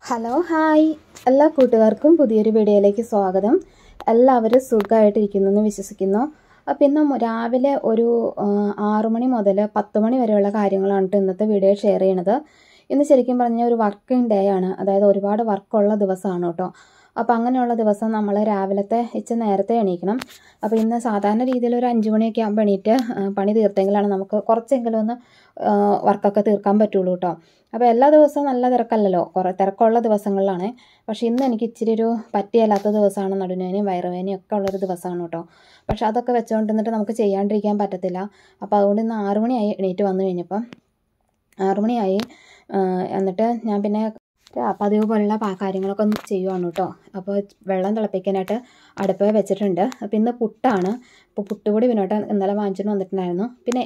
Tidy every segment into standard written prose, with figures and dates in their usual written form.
Hello hi എല്ലാ കൂട്ടുകാർക്കും പുതിയൊരു വീഡിയോയിലേക്ക് സ്വാഗതം. എല്ലാവരും സുഖമായിട്ടിരിക്കുന്നു വിശ്വസിക്കുന്നു. അപ്പോൾ ഇന്ന് രാവിലെ ഒരു 6 മണി മുതൽ 10 മണി വരെയുള്ള കാര്യങ്ങളാണ് ഇന്നത്തെ വീഡിയോ ഷെയർ ചെയ്യണത്. ഇന്ന് ശരിക്കും പറഞ്ഞാൽ ഒരു വർക്കിംഗ് ഡേ ആണ്, അതായത് ഒരുപാട് വർക്കുള്ള ദിവസമാണ് കേട്ടോ. അപ്പോൾ അങ്ങനെയുള്ള ദിവസം നമ്മൾ രാവിലത്തെ ഇച്ചിരി നേരത്തെ എണീക്കണം. അപ്പോൾ ഇന്ന് സാധാരണ രീതിയിൽ ഒരു 5 മണിയൊക്കെ ആകുമ്പോൾ എണീറ്റ് പണി തീർത്തെങ്കിലാണ് നമുക്ക് കുറച്ചെങ്കിലും ഒന്ന് വർക്കൊക്കെ തീർക്കാൻ പറ്റുള്ളൂ കേട്ടോ. അപ്പോൾ എല്ലാ ദിവസവും നല്ല തിരക്കല്ലല്ലോ, കുറേ തിരക്കുള്ള ദിവസങ്ങളിലാണ്. പക്ഷേ ഇന്ന് എനിക്ക് ഇച്ചിരി ഒരു പറ്റിയല്ലാത്ത ദിവസമാണ്, നടുവേനയും വയറുവേനയും ഒക്കെ ഉള്ളൊരു ദിവസമാണ് കേട്ടോ. പക്ഷെ അതൊക്കെ വെച്ചുകൊണ്ടിരുന്നിട്ട് നമുക്ക് ചെയ്യാണ്ടിരിക്കാൻ പറ്റത്തില്ല. അപ്പോൾ അതുകൊണ്ട് ഇന്ന് 6 മണിയായി എണീറ്റ് വന്നു കഴിഞ്ഞപ്പം 6 മണിയായി. എന്നിട്ട് ഞാൻ പിന്നെ പതിവ് പോലുള്ള കാര്യങ്ങളൊക്കെ ഒന്ന് ചെയ്യുവാണ് കേട്ടോ. അപ്പോൾ വെള്ളം തിളപ്പിക്കാനായിട്ട് അടുപ്പ് വെച്ചിട്ടുണ്ട്. അപ്പോൾ ഇന്ന് പുട്ടാണ്. അപ്പോൾ പുട്ടുപൊടി പിന്നോട്ട് ഇന്നലെ വാങ്ങിച്ചിട്ട് വന്നിട്ടുണ്ടായിരുന്നു. പിന്നെ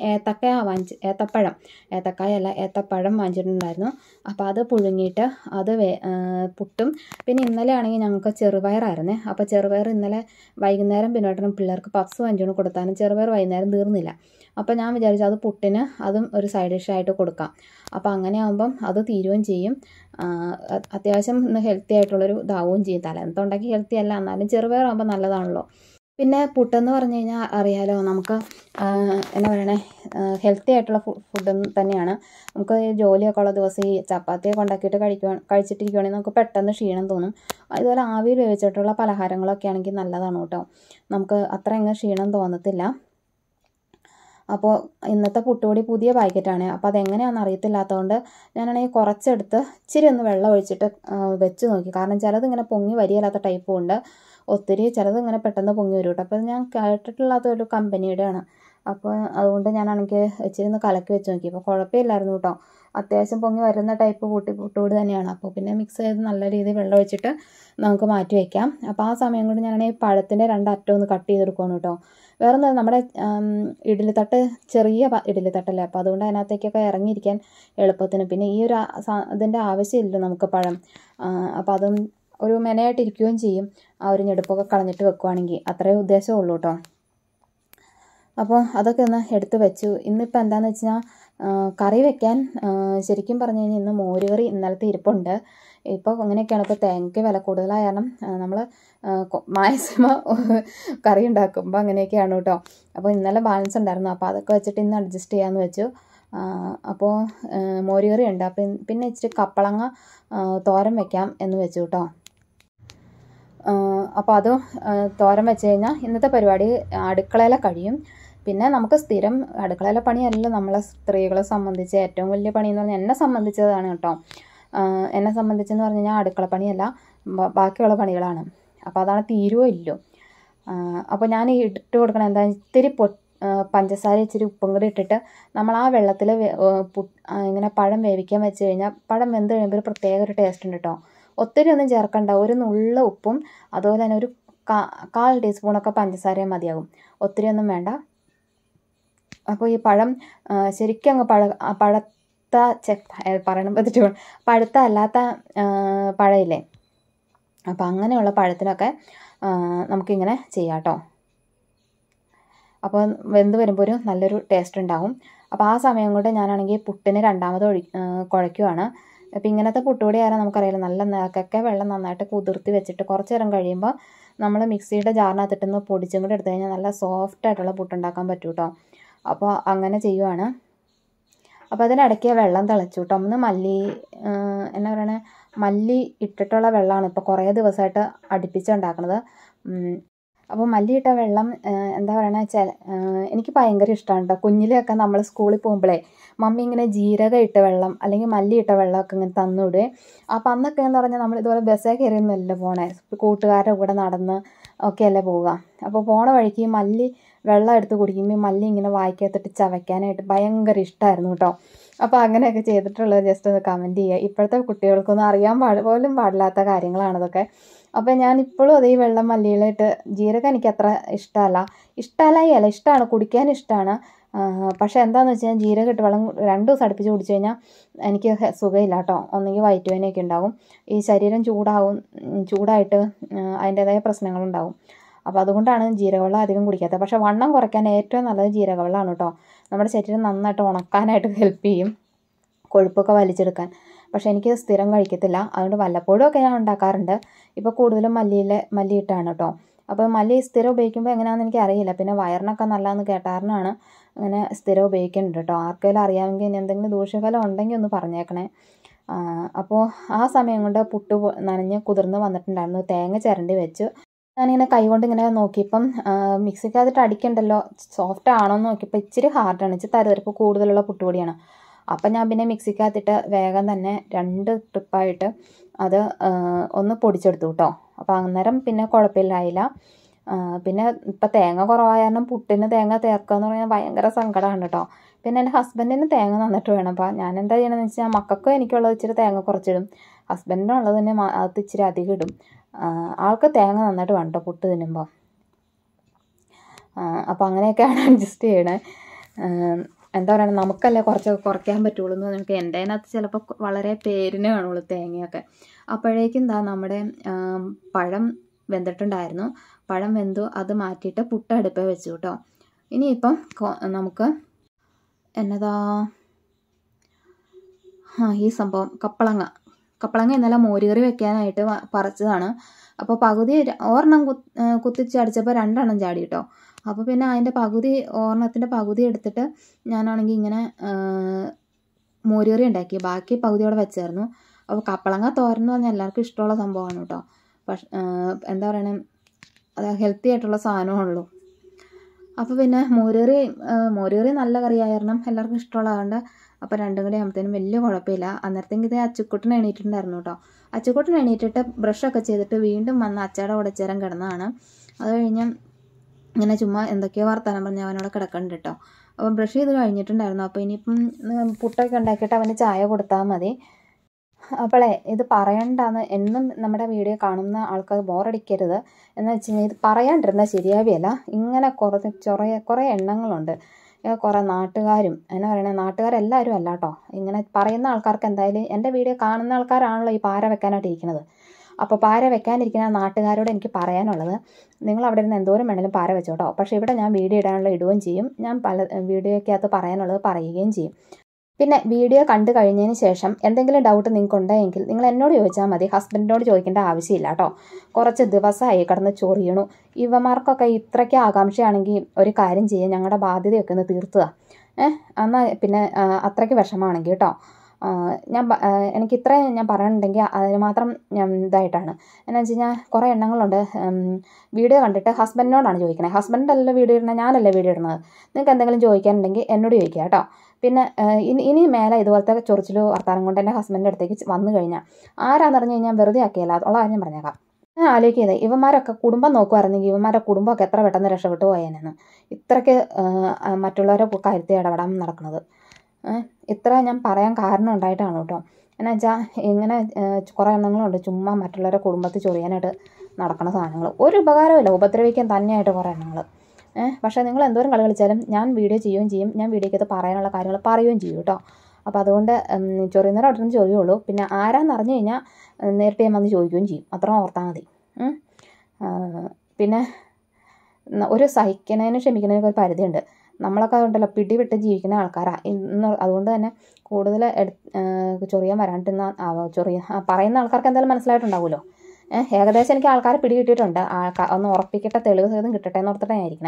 ഏത്തപ്പഴം വാങ്ങിച്ചിട്ടുണ്ടായിരുന്നു. അപ്പോൾ അത് പുഴുങ്ങിയിട്ട് അത് പുട്ടും. പിന്നെ ഇന്നലെ ആണെങ്കിൽ ഞങ്ങൾക്ക് ചെറുപയറായിരുന്നേ. അപ്പോൾ ചെറുപയർ ഇന്നലെ വൈകുന്നേരം പിന്നോട്ടും പിള്ളേർക്ക് പപ്സ് വാങ്ങിച്ചുകൊണ്ട് കൊടുത്താലും ചെറുപയർ വൈകുന്നേരം തീർന്നില്ല. അപ്പോൾ ഞാൻ വിചാരിച്ചു അത് പുട്ടിന് അതും ഒരു സൈഡ് ഡിഷായിട്ട് കൊടുക്കാം. അപ്പോൾ അങ്ങനെ ആകുമ്പം അത് തീരുകയും ചെയ്യും. അത്യാവശ്യം ഇന്ന് ഹെൽത്തി ആയിട്ടുള്ളൊരു ഇതാവുകയും ചെയ്യും. തലേന്നത്തെ ഉണ്ടാക്കി ഹെൽത്തി അല്ല, എന്നാലും ചെറുപയറാകുമ്പോൾ നല്ലതാണല്ലോ. പിന്നെ പുട്ടെന്ന് പറഞ്ഞു കഴിഞ്ഞാൽ അറിയാലോ, നമുക്ക് എന്നാ പറയണേ, ഹെൽത്തി ആയിട്ടുള്ള ഫുഡ് തന്നെയാണ്. നമുക്ക് ജോലിയൊക്കെ ഉള്ള ദിവസം ഈ ചപ്പാത്തിയൊക്കെ ഉണ്ടാക്കിയിട്ട് കഴിച്ചിട്ടിരിക്കുകയാണെങ്കിൽ നമുക്ക് പെട്ടെന്ന് ക്ഷീണം തോന്നും. അതുപോലെ ആവിയിൽ വേവിച്ചിട്ടുള്ള പലഹാരങ്ങളൊക്കെ ആണെങ്കിൽ നല്ലതാണ് കേട്ടോ. നമുക്ക് അത്ര അങ്ങ് ക്ഷീണം തോന്നത്തില്ല. അപ്പോൾ ഇന്നത്തെ പുട്ടുപൊടി പുതിയ പാക്കറ്റാണ്. അപ്പോൾ അതെങ്ങനെയാണെന്ന് അറിയത്തില്ലാത്തതുകൊണ്ട് ഞാനാണെങ്കിൽ കുറച്ചെടുത്ത് ഇച്ചിരി ഒന്ന് വെള്ളം ഒഴിച്ചിട്ട് വെച്ച് നോക്കി. കാരണം ചിലതിങ്ങനെ പൊങ്ങി വരികയില്ലാത്ത ടൈപ്പും ഉണ്ട്, ഒത്തിരി ചിലത് ഇങ്ങനെ പെട്ടെന്ന് പൊങ്ങി വരും കേട്ടോ. അപ്പോൾ ഞാൻ കേട്ടിട്ടില്ലാത്ത ഒരു കമ്പനിയുടെയാണ്. അപ്പോൾ അതുകൊണ്ട് ഞാനാണെങ്കിൽ ഇച്ചിരി ഒന്ന് കലക്കി വെച്ച് നോക്കി. അപ്പോൾ കുഴപ്പമില്ലായിരുന്നു കേട്ടോ. അത്യാവശ്യം പൊങ്ങി വരുന്ന ടൈപ്പ് പുട്ടുപൊടി തന്നെയാണ്. അപ്പോൾ പിന്നെ മിക്സ് ചെയ്ത് നല്ല രീതിയിൽ വെള്ളം ഒഴിച്ചിട്ട് നമുക്ക് മാറ്റി വയ്ക്കാം. അപ്പോൾ ആ സമയം കൊണ്ട് ഞാനാണെങ്കിൽ പഴത്തിൻ്റെ 2 അറ്റം ഒന്ന് കട്ട് ചെയ്തെടുക്കുകയാണ് കേട്ടോ. വേറെ ഒന്നും, നമ്മുടെ ഇഡ്ഡലിത്തട്ട് ചെറിയ ഇഡ്ഡലിത്തട്ടല്ലേ, അപ്പോൾ അതുകൊണ്ട് അതിനകത്തേക്കൊക്കെ ഇറങ്ങിയിരിക്കാൻ എളുപ്പത്തിന്. പിന്നെ ഈ ഒരു ഇതിൻ്റെ ആവശ്യമില്ല നമുക്ക് പഴം. അപ്പോൾ അതും ഒരു മെനയായിട്ടിരിക്കുകയും ചെയ്യും. ആ ഒരു ഞെടുപ്പൊക്കെ കളഞ്ഞിട്ട് വെക്കുവാണെങ്കിൽ അത്രയും ഉദ്ദേശമുള്ളൂ കേട്ടോ. അപ്പോൾ അതൊക്കെ ഒന്ന് എടുത്ത് വെച്ചു. ഇന്നിപ്പോൾ എന്താണെന്ന് വെച്ച് കഴിഞ്ഞാൽ കറി വെക്കാൻ ശരിക്കും പറഞ്ഞു കഴിഞ്ഞാൽ ഇന്ന് മോരുകറി ഇന്നലത്തെ ഇരിപ്പുണ്ട്. ഇപ്പോൾ അങ്ങനെയൊക്കെയാണ്. ഇപ്പോൾ തേങ്ങയ്ക്ക് വില കൂടുതലായ കാരണം നമ്മൾ മാക്സിമം കറി ഉണ്ടാക്കുമ്പോൾ അങ്ങനെയൊക്കെയാണ് കേട്ടോ. അപ്പോൾ ഇന്നലെ ബാലൻസ് ഉണ്ടായിരുന്നു, അപ്പോൾ അതൊക്കെ വെച്ചിട്ട് ഇന്ന് അഡ്ജസ്റ്റ് ചെയ്യാമെന്ന് വെച്ചു. അപ്പോൾ മോരുകറി ഉണ്ട്. അപ്പം പിന്നെ ഇച്ചിരി കപ്പളങ്ങ തോരൻ വെക്കാം എന്ന് വെച്ചു കേട്ടോ. അപ്പോൾ അത് തോരൻ വെച്ച് കഴിഞ്ഞാൽ ഇന്നത്തെ പരിപാടി അടുക്കളയിലെ കഴിയും. പിന്നെ നമുക്ക് സ്ഥിരം അടുക്കളയിലെ പണിയല്ല നമ്മളെ സ്ത്രീകളെ സംബന്ധിച്ച് ഏറ്റവും വലിയ പണി എന്ന് പറഞ്ഞാൽ എന്നെ സംബന്ധിച്ചതാണ് കേട്ടോ. എന്നെ സംബന്ധിച്ചെന്ന് പറഞ്ഞു കഴിഞ്ഞാൽ അടുക്കള പണിയല്ല, ബാക്കിയുള്ള പണികളാണ്. അപ്പോൾ അതാണ് തീരുവോ ഇല്ലോ. അപ്പോൾ ഞാൻ ഇട്ട് കൊടുക്കണം എന്താ, ഇത്തിരി പഞ്ചസാര ഇച്ചിരി ഉപ്പും കൂടി ഇട്ടിട്ട് നമ്മൾ ആ വെള്ളത്തിൽ ഇങ്ങനെ പഴം വേവിക്കാൻ വെച്ച് കഴിഞ്ഞാൽ പഴം വെന്ത് കഴിയുമ്പോൾ ഒരു പ്രത്യേക ഒരു ടേസ്റ്റ് ഉണ്ട് കേട്ടോ. ഒത്തിരി ഒന്നും ചേർക്കണ്ട, ഒരു നുള്ള ഉപ്പും അതുപോലെ തന്നെ ഒരു 1/4 ടീസ്പൂണൊക്കെ പഞ്ചസാരയും മതിയാകും, ഒത്തിരി ഒന്നും വേണ്ട. അപ്പോൾ ഈ പഴം ശരിക്കും അങ്ങ് പഴുത്ത അല്ലാത്ത പഴമില്ലേ, അപ്പോൾ അങ്ങനെയുള്ള പഴത്തിനൊക്കെ നമുക്കിങ്ങനെ ചെയ്യാം കേട്ടോ. അപ്പോൾ വെന്ത് വരുമ്പോൾ ഒരു നല്ലൊരു ടേസ്റ്റ് ഉണ്ടാകും. അപ്പോൾ ആ സമയം കൊണ്ട് ഞാനാണെങ്കിൽ പുട്ടിന് രണ്ടാമത് കുഴയ്ക്കുവാണ്. അപ്പോൾ ഇങ്ങനത്തെ പുട്ടുപൊടി ആയാലും നമുക്കറിയാലോ, നല്ല നേരക്കൊക്കെ വെള്ളം നന്നായിട്ട് കുതിർത്തി വെച്ചിട്ട് കുറച്ച് നേരം കഴിയുമ്പോൾ നമ്മൾ മിക്സിയുടെ ജാറിനകത്തിട്ടൊന്ന് പൊടിച്ചും കൂടി എടുത്തു കഴിഞ്ഞാൽ നല്ല സോഫ്റ്റായിട്ടുള്ള പുട്ടുണ്ടാക്കാൻ പറ്റും കേട്ടോ. അപ്പോൾ അങ്ങനെ ചെയ്യുവാണ്. അപ്പോൾ അതിനിടയ്ക്ക് വെള്ളം തിളച്ചു കേട്ടോ. ഒന്ന് എന്നാ പറയണേ, മല്ലി ഇട്ടിട്ടുള്ള വെള്ളമാണ് ഇപ്പോൾ കുറേ ദിവസമായിട്ട് അടുപ്പിച്ചുണ്ടാക്കുന്നത്. അപ്പോൾ മല്ലിയിട്ട വെള്ളം എന്താ പറയണ വെച്ചാൽ എനിക്ക് ഭയങ്കര ഇഷ്ടമാണ് കേട്ടോ. കുഞ്ഞിലെയൊക്കെ നമ്മൾ സ്കൂളിൽ പോകുമ്പോഴേ മമ്മി ഇങ്ങനെ ജീരകം ഇട്ട വെള്ളം അല്ലെങ്കിൽ മല്ലി ഇട്ട വെള്ളമൊക്കെ ഇങ്ങനെ തന്നുവിടുവേ. അപ്പോൾ അന്നൊക്കെ എന്ന് പറഞ്ഞാൽ നമ്മൾ ഇതുപോലെ ബസ്സേ കയറിയൊന്നുമല്ല പോണേ, കൂട്ടുകാരുടെ കൂടെ നടന്ന് ഒക്കെയല്ലേ പോവുക. അപ്പോൾ പോണ വഴിക്ക് ഈ മല്ലി വെള്ളം എടുത്ത് കുടിക്കുമ്പോൾ മല്ലി ഇങ്ങനെ വായിക്കകത്തിട്ട് ചവയ്ക്കാനായിട്ട് ഭയങ്കര ഇഷ്ടമായിരുന്നു കേട്ടോ. അപ്പോൾ അങ്ങനെയൊക്കെ ചെയ്തിട്ടുള്ളത് ജസ്റ്റ് ഒന്ന് കമൻറ്റ് ചെയ്യുക. ഇപ്പോഴത്തെ കുട്ടികൾക്കൊന്നും അറിയാൻ പോലും പാടില്ലാത്ത കാര്യങ്ങളാണതൊക്കെ. അപ്പോൾ ഞാൻ ഇപ്പോഴും അതേ വെള്ളം മല്ലിയിലിട്ട്, ജീരകം എനിക്ക് അത്ര ഇഷ്ടമല്ല, ഇഷ്ടമാണ്, കുടിക്കാൻ ഇഷ്ടമാണ്. പക്ഷേ എന്താണെന്ന് വെച്ച് കഴിഞ്ഞാൽ ജീരകം ഇട്ട് വെള്ളം 2 ദിവസം അടുപ്പിച്ച് കുടിച്ചു കഴിഞ്ഞാൽ എനിക്ക് സുഖമില്ല കേട്ടോ. ഒന്നെങ്കിൽ വയറ്റുവേദനയൊക്കെ ഉണ്ടാവും, ഈ ശരീരം ചൂടായിട്ട് അതിൻ്റേതായ പ്രശ്നങ്ങളുണ്ടാവും. അപ്പോൾ അതുകൊണ്ടാണ് ജീരകവെള്ളം അധികം കുടിക്കാത്തത്. പക്ഷേ വണ്ണം കുറയ്ക്കാൻ ഏറ്റവും നല്ലത് ജീരകവെള്ളമാണ് കേട്ടോ. നമ്മുടെ ശരീരം നന്നായിട്ട് ഉണക്കാനായിട്ട് ഹെൽപ്പ് ചെയ്യും, കൊഴുപ്പൊക്കെ വലിച്ചെടുക്കാൻ. പക്ഷേ എനിക്ക് സ്ഥിരം കഴിക്കത്തില്ല. അതുകൊണ്ട് വല്ലപ്പോഴും ഒക്കെ ഞാൻ ഉണ്ടാക്കാറുണ്ട്. ഇപ്പോൾ കൂടുതലും മല്ലിയിട്ടാണ് കേട്ടോ. അപ്പോൾ മല്ലി സ്ഥിരം ഉപയോഗിക്കുമ്പോൾ എങ്ങനെയാണെന്ന് എനിക്ക് അറിയില്ല. പിന്നെ വയറിനൊക്കെ നല്ലതെന്ന് കേട്ടാറിനാണ് അങ്ങനെ സ്ഥിരം ഉപയോഗിക്കുന്നുണ്ട് കേട്ടോ. ആർക്കെങ്കിലും അറിയാമെങ്കിൽ ഇനി എന്തെങ്കിലും ദൂഷ്യഫലം ഉണ്ടെങ്കിൽ ഒന്ന് പറഞ്ഞേക്കണേ. അപ്പോൾ ആ സമയം കൊണ്ട് പുട്ട് നനഞ്ഞ് കുതിർന്ന് വന്നിട്ടുണ്ടായിരുന്നു. തേങ്ങ ചിരണ്ടി വെച്ചു. ഞാനിങ്ങനെ കൈകൊണ്ട് ഇങ്ങനെ നോക്കിയപ്പം മിക്സിക്കകത്തിട്ട് അടിക്കണ്ടല്ലോ, സോഫ്റ്റ് ആണോ എന്ന് നോക്കിയപ്പോൾ ഇച്ചിരി ഹാർഡാണ്, ഇച്ചിരി തരിതരിപ്പ് കൂടുതലുള്ള പുട്ടുപൊടിയാണ്. അപ്പം ഞാൻ പിന്നെ മിക്സിക്കകത്തിട്ട് വേഗം തന്നെ 2 ട്രിപ്പായിട്ട് അത് ഒന്ന് പൊടിച്ചെടുത്തു കേട്ടോ. അപ്പോൾ അന്നേരം പിന്നെ കുഴപ്പമില്ലായില്ല. പിന്നെ ഇപ്പം തേങ്ങ കുറവായ കാരണം പുട്ടിന് തേങ്ങ ചേർക്കുക എന്ന് പറഞ്ഞാൽ ഭയങ്കര സങ്കടമാണ് കേട്ടോ. പിന്നെ എൻ്റെ ഹസ്ബൻഡിന് തേങ്ങ നന്നിട്ട് വേണം. അപ്പോൾ ഞാൻ എന്താ ചെയ്യണമെന്ന് വെച്ചാൽ മക്കൾക്കും എനിക്കുള്ളത് ഇച്ചിരി തേങ്ങ കുറച്ചിടും, ഹസ്ബൻഡിനുള്ളത് തന്നെ അത് ഇച്ചിരി അധികം ഇടും. ആൾക്ക് തേങ്ങ നന്നായിട്ട് വേണം കേട്ടോ പുട്ട് തിന്നുമ്പോൾ. അപ്പോൾ അങ്ങനെയൊക്കെയാണ് അഡ്ജസ്റ്റ് ചെയ്യണേ. എന്താ പറയുക, നമുക്കല്ലേ കുറച്ചൊക്കെ കുറയ്ക്കാൻ പറ്റുള്ളൂ എന്ന് നമുക്ക്. എൻ്റെ അതിനകത്ത് ചിലപ്പോൾ വളരെ പേരിന് കാണുള്ളൂ തേങ്ങയൊക്കെ. അപ്പോഴേക്കും എന്താ നമ്മുടെ പഴം വെന്തിട്ടുണ്ടായിരുന്നു. പഴം വെന്തു, അത് മാറ്റിയിട്ട് പുട്ട് അടുപ്പിൽ വെച്ചു കേട്ടോ. ഇനിയിപ്പം നമുക്ക് എന്നതാ ഈ സംഭവം കപ്പളങ്ങ ഇന്നലെ മോരുകറി വെക്കാനായിട്ട് പറിച്ചതാണ്. അപ്പോൾ പകുതി ഒരെണ്ണം കുത്തിച്ച് അടിച്ചപ്പോൾ 2 എണ്ണം ചാടി കേട്ടോ. അപ്പോൾ പിന്നെ അതിൻ്റെ ഒരെണ്ണത്തിൻ്റെ പകുതി എടുത്തിട്ട് ഞാനാണെങ്കിൽ ഇങ്ങനെ മോരുകറി ഉണ്ടാക്കി, ബാക്കി പകുതിയോടെ വെച്ചായിരുന്നു. അപ്പോൾ കപ്പളങ്ങ തോരൻ എന്ന് പറഞ്ഞാൽ എല്ലാവർക്കും ഇഷ്ടമുള്ള സംഭവമാണ് കേട്ടോ. പക്ഷേ എന്താ പറയണേ, അത് ഹെൽത്തി ആയിട്ടുള്ള സാധനമാണല്ലോ. അപ്പോൾ പിന്നെ മോരുകറി നല്ല കറിയായിരുന്നു, എല്ലാവർക്കും ഇഷ്ടമുള്ളതുകൊണ്ട്. അപ്പോൾ 2 കൂടി ആകുമ്പോഴത്തേനും വലിയ കുഴപ്പമില്ല. അന്നേരത്തേക്ക് ഇത് അച്ചുക്കുട്ടൻ എണീറ്റിട്ടുണ്ടായിരുന്നു കേട്ടോ. അച്ചുക്കുട്ടൻ എണീറ്റിട്ട് ബ്രഷൊക്കെ ചെയ്തിട്ട് വീണ്ടും വന്ന് അച്ചയുടെ കൂടെ ചേരാൻ കിടന്നതാണ്. അത് കഴിഞ്ഞ് ഇങ്ങനെ ചുമ്മാ എന്തൊക്കെയോ വർത്താനം പറഞ്ഞ് അവനോട് കിടക്കുന്നുണ്ട് കേട്ടോ. അപ്പോൾ ബ്രഷ് ചെയ്ത് കഴിഞ്ഞിട്ടുണ്ടായിരുന്നു. അപ്പോൾ ഇനിയിപ്പം പുട്ടൊക്കെ ഉണ്ടാക്കിയിട്ട് അവന് ചായ കൊടുത്താൽ മതി. അപ്പോളേ ഇത് പറയണ്ടാന്ന് എന്നും നമ്മുടെ വീഡിയോ കാണുന്ന ആൾക്കാർ ബോറടിക്കരുത് എന്ന് വെച്ച് കഴിഞ്ഞാൽ ഇത് പറയാണ്ടിരുന്നാൽ ശരിയാവില്ല. ഇങ്ങനെ കുറേ എണ്ണങ്ങളുണ്ട്. കുറേ നാട്ടുകാരും എന്നാ പറയണേ, നാട്ടുകാരെല്ലാവരും അല്ല കേട്ടോ. ഇങ്ങനെ പറയുന്ന ആൾക്കാർക്ക് എന്തായാലും എൻ്റെ വീഡിയോ കാണുന്ന ആൾക്കാരാണല്ലോ ഈ പാര വെക്കാനായിട്ട് ഇരിക്കുന്നത്. അപ്പോൾ പാര വെക്കാനിരിക്കുന്ന നാട്ടുകാരോട് എനിക്ക് പറയാനുള്ളത്, നിങ്ങൾ അവിടെ ഇരുന്ന് എന്തോരം വേണമെങ്കിലും പാര വെച്ചോ കേട്ടോ. പക്ഷേ ഇവിടെ ഞാൻ വീഡിയോ ഇടാനുള്ള ഇടുകയും ചെയ്യും, ഞാൻ പല വീഡിയോയ്ക്കകത്ത് പറയാനുള്ളത് പറയുകയും ചെയ്യും. പിന്നെ വീഡിയോ കണ്ടു കഴിഞ്ഞതിന് ശേഷം എന്തെങ്കിലും ഡൗട്ട് നിങ്ങൾക്ക് ഉണ്ടെങ്കിൽ നിങ്ങൾ എന്നോട് ചോദിച്ചാൽ മതി, ഹസ്ബൻഡിനോട് ചോദിക്കേണ്ട ആവശ്യമില്ല കേട്ടോ. കുറച്ച് ദിവസമായി കിടന്ന് ചൊറിയണു. ഇവന്മാർക്കൊക്കെ ഇത്രയ്ക്ക് ആകാംക്ഷയാണെങ്കിൽ ഒരു കാര്യം ചെയ്യുക, ഞങ്ങളുടെ ബാധ്യതയൊക്കെ ഒന്ന് തീർത്തുക. എന്നാൽ പിന്നെ അത്രയ്ക്ക് വിഷമമാണെങ്കിൽ കേട്ടോ. എനിക്ക് ഇത്രയും ഞാൻ പറയണമെങ്കിൽ അതിന് മാത്രം ഞാൻ ഇതായിട്ടാണ്. എന്നാന്ന് വെച്ച് കഴിഞ്ഞാൽ കുറേ എണ്ണങ്ങളുണ്ട്. വീഡിയോ കണ്ടിട്ട് ഹസ്ബൻഡിനോടാണ് ചോദിക്കണേ. ഹസ്ബൻഡല്ല വീഡിയോ ഇടുന്നത്, ഞാനല്ല വീഡിയോ ഇടുന്നത്. നിങ്ങൾക്ക് എന്തെങ്കിലും ചോദിക്കാനുണ്ടെങ്കിൽ എന്നോട് ചോദിക്കുക കേട്ടോ. പിന്നെ ഇനി മേലെ ഇതുപോലത്തെ ചൊറിച്ചിലോ വർത്താനം കൊണ്ട് എൻ്റെ ഹസ്ബൻഡിൻ്റെ അടുത്തേക്ക് വന്നു കഴിഞ്ഞാൽ ആരാന്ന് പറഞ്ഞു കഴിഞ്ഞാൽ വെറുതെ ആക്കിയല്ല ഉള്ള കാര്യം പറഞ്ഞേക്കാം. ഞാൻ ആലോചിക്കുന്നത് ഇവന്മാരൊക്കെ കുടുംബം നോക്കുമായിരുന്നെങ്കിൽ ഇവന്മാരുടെ കുടുംബമൊക്കെ എത്ര പെട്ടെന്ന് രക്ഷപ്പെട്ടു പോയേനെന്ന്. ഇത്രയ്ക്ക് മറ്റുള്ളവരെ കാര്യത്തിൽ ഇടപെടാൻ നടക്കുന്നത്. ഇത്ര ഞാൻ പറയാൻ കാരണം ഉണ്ടായിട്ടാണ് കേട്ടോ. എന്നു വെച്ചാൽ ഇങ്ങനെ കുറേ എണ്ണങ്ങളുണ്ട് ചുമ്മാ മറ്റുള്ളവരുടെ കുടുംബത്തിൽ ചൊറിയാനായിട്ട് നടക്കുന്ന സാധനങ്ങൾ. ഒരു ഉപകാരമില്ല, ഉപദ്രവിക്കാൻ തന്നെയായിട്ട് കുറേ എണ്ണങ്ങൾ. പക്ഷേ നിങ്ങൾ എന്തോരം കളി കളിച്ചാലും ഞാൻ വീഡിയോ ചെയ്യുകയും ചെയ്യും, ഞാൻ വീഡിയോയ്ക്കകത്ത് പറയാനുള്ള കാര്യങ്ങൾ പറയുകയും ചെയ്യും കേട്ടോ. അപ്പോൾ അതുകൊണ്ട് ചൊറിയുന്നവരെ അവിടെ നിന്ന് ചൊറിയുള്ളൂ. പിന്നെ ആരാന്ന് അറിഞ്ഞു കഴിഞ്ഞാൽ നേരിട്ട് ഞാൻ വന്ന് ചോദിക്കുകയും ചെയ്യും, അത്ര ഓർത്താൽ മതി. പിന്നെ ഒരു സഹിക്കുന്നതിനും ക്ഷമിക്കുന്നതിനൊക്കെ ഒരു പരിധിയുണ്ട്. നമ്മളൊക്കെ അതുകൊണ്ടല്ലോ പിടിവിട്ട് ജീവിക്കുന്ന ആൾക്കാരാണ്. അതുകൊണ്ട് തന്നെ കൂടുതൽ ചൊറിയാൻ വരാണ്ടിരുന്ന പറയുന്ന ആൾക്കാർക്ക് എന്തായാലും മനസ്സിലായിട്ടുണ്ടാവുമല്ലോ. ഏകദേശം എനിക്ക് ആൾക്കാരെ പിടി കിട്ടിയിട്ടുണ്ട്. ഒന്ന് ഉറപ്പിക്കട്ടെ, തെളിവ് സഹിതം കിട്ടട്ടെ എന്ന് ഓർത്തിട്ടാണ് ആയിരിക്കണേ.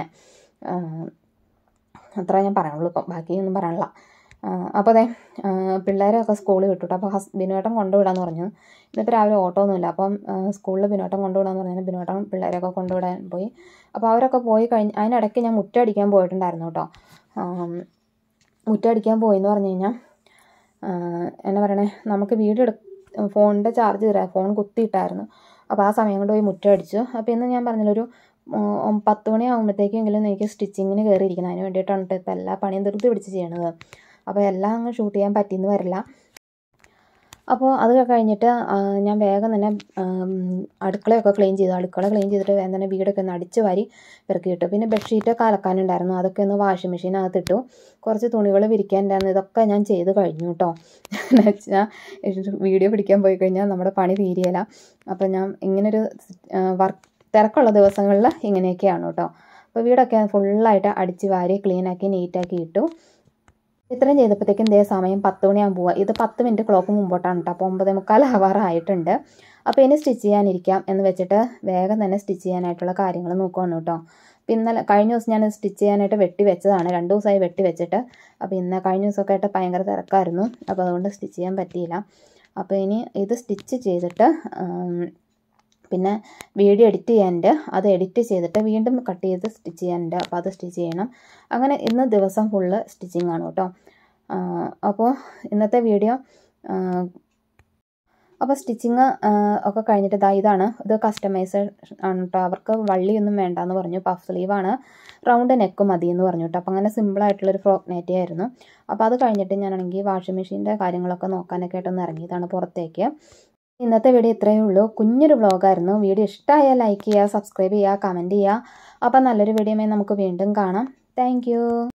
അത്ര ഞാൻ പറയാനുള്ളൂ, ഇപ്പം ബാക്കിയൊന്നും പറയാനില്ല. അപ്പോൾ അതെ പിള്ളേരൊക്കെ സ്കൂളിൽ വിട്ടു. അപ്പോൾ ബിനുവേട്ടൻ കൊണ്ടുവിടാമെന്ന് പറഞ്ഞു. ഇന്നിപ്പോൾ രാവിലെ ഓട്ടോ ഒന്നുമില്ല, അപ്പം സ്കൂളിൽ ബിനുവേട്ടൻ കൊണ്ടുവിടാമെന്ന് പറഞ്ഞാൽ ബിനുവേട്ടൻ പിള്ളേരെയൊക്കെ കൊണ്ടുവിടാൻ പോയി. അപ്പോൾ അവരൊക്കെ പോയി കഴിഞ്ഞ് അതിനിടയ്ക്ക് ഞാൻ മുറ്റടിക്കാൻ പോയിട്ടുണ്ടായിരുന്നു കേട്ടോ. മുറ്റടിക്കാൻ പോയെന്ന് പറഞ്ഞു കഴിഞ്ഞാൽ എന്നാ പറയണേ, നമുക്ക് ഫോണിൻ്റെ ചാർജ് തീരാൻ ഫോൺ കുത്തിയിട്ടായിരുന്നു. അപ്പോൾ ആ സമയം കൊണ്ട് പോയി മുറ്റടിച്ചു. അപ്പോൾ ഇന്ന് ഞാൻ പറഞ്ഞില്ലൊരു 10 മണിയാകുമ്പോഴത്തേക്കെങ്കിലും എനിക്ക് സ്റ്റിച്ചിങ്ങിന് കയറിയിരിക്കണം. അതിന് വേണ്ടിയിട്ടാണ് ഇപ്പോൾ എല്ലാ പണിയും ധൃതി പിടിച്ച് ചെയ്യണത്. അപ്പോൾ എല്ലാം അങ്ങ് ഷൂട്ട് ചെയ്യാൻ പറ്റിയെന്ന് വരില്ല. അപ്പോൾ അത് കഴിഞ്ഞിട്ട് ഞാൻ വേഗം തന്നെ അടുക്കളയൊക്കെ ക്ലീൻ ചെയ്തു. അടുക്കള ക്ലീൻ ചെയ്തിട്ട് വേഗം തന്നെ വീടൊക്കെ ഒന്ന് അടിച്ച് വാരി ഇറക്കി ഇട്ടു. പിന്നെ ബെഡ്ഷീറ്റൊക്കെ അലക്കാനുണ്ടായിരുന്നു, അതൊക്കെ ഒന്ന് വാഷിംഗ് മെഷീനകത്ത് ഇട്ടു. കുറച്ച് തുണികൾ വിരിക്കാനുണ്ടായിരുന്നു, ഇതൊക്കെ ഞാൻ ചെയ്ത് കഴിഞ്ഞു കേട്ടോ. എന്ന് വെച്ചാൽ വീഡിയോ പിടിക്കാൻ പോയി കഴിഞ്ഞാൽ നമ്മുടെ പണി തീരുകയില്ല. അപ്പോൾ ഞാൻ ഇങ്ങനൊരു തിരക്കുള്ള ദിവസങ്ങളിൽ ഇങ്ങനെയൊക്കെയാണ് കേട്ടോ. അപ്പോൾ വീടൊക്കെ ഫുള്ളായിട്ട് അടിച്ച് വാരി ക്ലീനാക്കി നീറ്റാക്കി ഇട്ടു. ഇത്രയും ചെയ്തപ്പോഴത്തേക്കും ഇതേ സമയം 10 മണിയാകുമ്പോൾ പോവുക. ഇത് 10 മിനിറ്റ് ക്ലോക്ക് മുമ്പോട്ടാണ് കേട്ടോ. അപ്പോൾ 9:45 ആവാറായിട്ടുണ്ട്. അപ്പോൾ ഇനി സ്റ്റിച്ച് ചെയ്യാനിരിക്കാം എന്ന് വെച്ചിട്ട് വേഗം തന്നെ സ്റ്റിച്ച് ചെയ്യാനായിട്ടുള്ള കാര്യങ്ങൾ നോക്കുകയാണ് കേട്ടോ. അപ്പോൾ ഇന്നലെ കഴിഞ്ഞ ദിവസം ഞാൻ സ്റ്റിച്ച് ചെയ്യാനായിട്ട് വെട്ടി വെച്ചതാണ്. 2 ദിവസമായി വെട്ടി വെച്ചിട്ട്. അപ്പോൾ കഴിഞ്ഞ ദിവസമൊക്കെ ആയിട്ട് ഭയങ്കര തിരക്കായിരുന്നു. അപ്പോൾ അതുകൊണ്ട് സ്റ്റിച്ച് ചെയ്യാൻ പറ്റിയില്ല. അപ്പോൾ ഇനി ഇത് സ്റ്റിച്ച് ചെയ്തിട്ട് പിന്നെ വീഡിയോ എഡിറ്റ് ചെയ്യാനുണ്ട്. അത് എഡിറ്റ് ചെയ്തിട്ട് വീണ്ടും കട്ട് ചെയ്ത് സ്റ്റിച്ച് ചെയ്യാനുണ്ട്. അപ്പോൾ അത് സ്റ്റിച്ച് ചെയ്യണം. അങ്ങനെ ഇന്ന് ദിവസം ഫുള്ള് സ്റ്റിച്ചിങ് ആണ് കേട്ടോ. അപ്പോൾ ഇന്നത്തെ വീഡിയോ അപ്പോൾ സ്റ്റിച്ചിങ് ഒക്കെ കഴിഞ്ഞിട്ട് ഇതാണ്. ഇത് കസ്റ്റമൈസ് ആണ് കേട്ടോ. അവർക്ക് വള്ളിയൊന്നും വേണ്ടാന്ന് പറഞ്ഞു. പഫ് സ്ലീവാണ്, റൗണ്ട് നെക്ക് മതി എന്ന് പറഞ്ഞു കേട്ടോ. അപ്പോൾ അങ്ങനെ സിമ്പിളായിട്ടുള്ളൊരു ഫ്രോക്ക് നൈറ്റി ആയിരുന്നു. അപ്പോൾ അത് കഴിഞ്ഞിട്ട് ഞാനാണെങ്കിൽ വാഷിംഗ് മെഷീൻ്റെ കാര്യങ്ങളൊക്കെ നോക്കാനൊക്കെ ആയിട്ടൊന്ന് ഇറങ്ങിയതാണ് പുറത്തേക്ക്. ഇന്നത്തെ വീഡിയോ ഇത്രയേ ഉള്ളൂ. കുഞ്ഞൊരു വ്ളോഗായിരുന്നു. വീഡിയോ ഇഷ്ടമായാൽ ലൈക്ക് ചെയ്യുക, സബ്സ്ക്രൈബ് ചെയ്യുക, കമൻറ്റ് ചെയ്യുക. അപ്പോൾ നല്ലൊരു വീഡിയോയുമായി നമുക്ക് വീണ്ടും കാണാം. താങ്ക്